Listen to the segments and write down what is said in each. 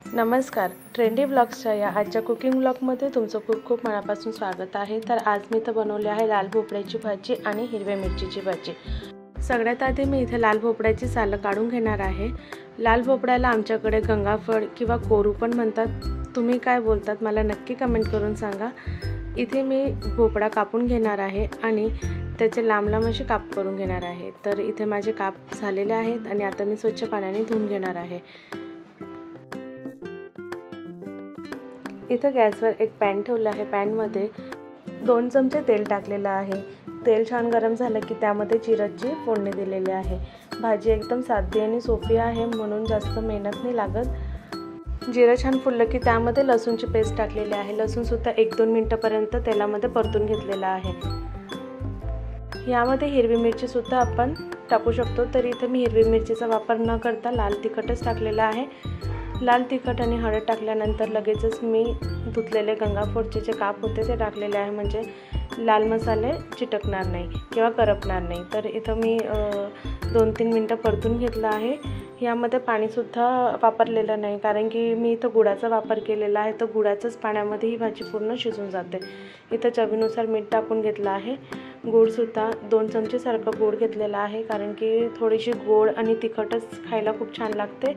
नमस्कार, ट्रेंडी ब्लॉग्सच्या या आजच्या कुकिंग ब्लॉगमध्ये तुमचं खूप खूप मनापासून स्वागत आहे। तर आज मी इथं बनवली आहे लाल भोपळ्याची भाजी आणि हिरव्या मिरचीची भाजी। सगळ्यात आधी मी इथे लाल भोपळ्याची सालं काढून घेणार आहे। लाल भोपळ्याला आमच्याकडे गंगाफळ किंवा कोरू पण म्हणतात। तुम्ही काय बोलतात मला नक्की कमेंट करून सांगा। इथे मी भोपळा कापून घेणार आहे आणि त्याचे लांब लांब असे काप करून घेणार आहे। तर इथे माझे काप झालेले आहेत आणि आता मी स्वच्छ पाण्याने धुवून घेणार आहे। इथे गॅसवर एक पॅन ठेवला आहे। पॅनमध्ये 2 चमचे तेल टाकलेलं आहे। तेल छान गरम झालं की त्यामध्ये जिऱ्याची फोडणी दिलेली आहे। भाजी एकदम साधी आणि सोपी आहे म्हणून जास्त मेहनत नाही लागत। जिरं छान फुललं की त्यामध्ये लसूणची पेस्ट टाकलेली आहे। लसूण सुद्धा 1-2 मिनिटांपर्यंत तेलामध्ये परतून घेतलेला आहे। यामध्ये हिरवी मिरची सुद्धा आपण टाकू शकतो। तर इथे मी हिरवी मिरचीचा वापर न करता लाल तिखटच टाकलेला आहे। लाल तिखट आणि हळद टाकल्यानंतर लगेचच मी धुतलेले गंगाफळचे जे काप होते ते टाकलेले आहे, म्हणजे लाल मसाले चिटकणार नाही किंवा करपणार नाही। तर इथं मी 2-3 मिनिटं परतून घेतलं आहे। यामध्ये पाणीसुद्धा वापरलेलं नाही, कारण की मी इथं गुळाचा वापर केलेला आहे। तर गुळाच्याच पाण्यामध्ये ही भाजी पूर्ण शिजून जाते। इथं चवीनुसार मीठ टाकून घेतलं आहे। गूळसुद्धा 2 चमचे सारखं गूळ घेतलेला आहे, कारण की थोडीशी गोड आणि तिखटच खायला खूप छान लागते।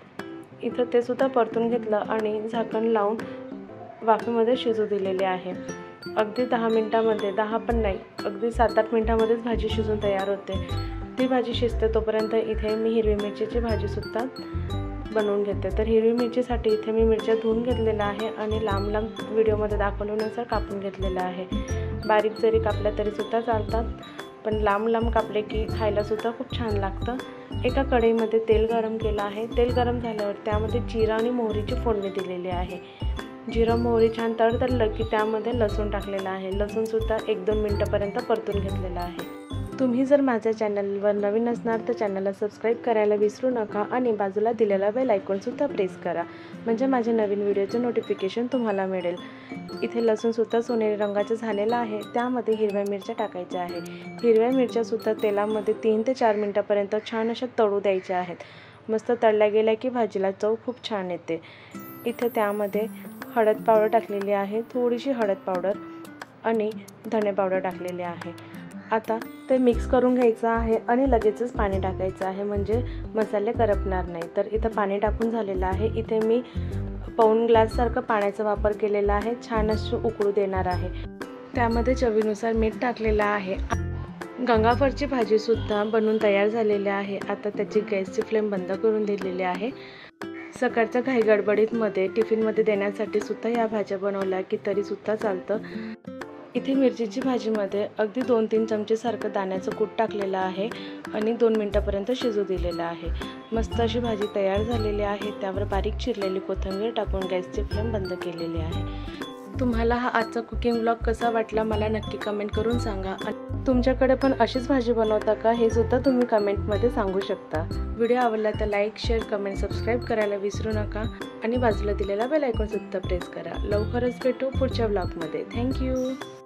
इथं ते सुद्धा परतून घेतलं आणि झाकण लावून वाफेमध्ये शिजू दिलेले आहे। अगदी 10 मिनिटांमध्ये, 10 पण नाही, अगदी 7-8 मिनिटांमध्येच भाजी शिजून तयार होते। ती भाजी शिजते तोपर्यंत इथे मी हिरवी मिरचीची भाजीसुद्धा बनवून घेते। तर हिरवी मिरचीसाठी इथे मी मिरच्या धुवून घेतलेल्या आहे आणि लांब लांब व्हिडिओमध्ये दाखवल्यानुसार कापून घेतलेलं आहे। बारीक जरी कापल्या तरीसुद्धा चालतात, पण लांब लांब कापले की खायलासुद्धा खूप छान लागतं। एका कढईमध्ये तेल गरम केलं आहे। तेल गरम झाल्यावर त्यामध्ये जिरा आणि मोहरीची फोडणी दिलेली आहे। जिरा मोहरी छान तडतडलं की त्यामध्ये लसूण टाकलेला आहे। लसूणसुद्धा 1-2 मिनिटांपर्यंत परतून घेतलेला आहे। तुम्ही जर माझ्या चॅनलवर नवीन असणार तर चॅनलला सबस्क्राईब करायला विसरू नका आणि बाजूला दिलेला बेल आयकॉनसुद्धा प्रेस करा, म्हणजे माझे नवीन व्हिडिओचे नोटिफिकेशन तुम्हाला मिळेल। इथे लसूणसुद्धा सोनेरी रंगाचं झालेलं आहे। त्यामध्ये हिरव्या मिरच्या टाकायच्या आहे। हिरव्या मिरच्यासुद्धा तेलामध्ये 3 ते 4 मिनिटांपर्यंत छान अशा तळू द्यायच्या आहेत। मस्त तळल्या गेल्या की भाजीला चव खूप छान येते। इथे त्यामध्ये हळद पावडर टाकलेली आहे, थोडीशी हळद पावडर आणि धणे पावडर टाकलेली आहे। आता ते मिक्स करून घ्यायचं आहे आणि लगेचच पाणी टाकायचं आहे, म्हणजे मसाले करपणार नाही। तर इथं पाणी टाकून झालेलं आहे। इथे मी पाऊण ग्लाससारखं पाण्याचा वापर केलेला आहे। छान अशी उकळू देणार आहे। त्यामध्ये चवीनुसार मीठ टाकलेलं आहे। गंगाफळची भाजीसुद्धा बनवून तयार झालेली आहे। आता त्याची गॅसची फ्लेम बंद करून दिलेली आहे। सकाळच्या घाई गडबडीमध्ये टिफिनमध्ये देण्यासाठी सुद्धा या भाज्या बनवल्या की तरीसुद्धा चालतं। इथे मिरचीची भाजीमध्ये अगदी 2-3 चमचे सारखं दाण्याचं कूट टाकलेलं आहे आणि 2 मिनिटांपर्यंत शिजू दिलेलं आहे। मस्त अशी भाजी तयार झालेली आहे। त्यावर बारीक चिरलेली कोथिंबीर टाकून गॅसची फ्लेम बंद केलेली आहे। तुम्हाला हा आजचा कुकिंग ब्लॉग कसा वाटला मला नक्की कमेंट करून सांगा। आणि तुमच्याकडे पण अशीच भाजी बनवता का हे सुद्धा तुम्ही कमेंटमध्ये सांगू शकता। व्हिडिओ आवडला तर लाईक, शेअर, कमेंट, सबस्क्राईब करायला विसरू नका आणि बाजूला दिलेला बेल आयकॉन सुद्धा प्रेस करा। लवकरच भेटू पुढच्या ब्लॉगमध्ये। थँक्यू।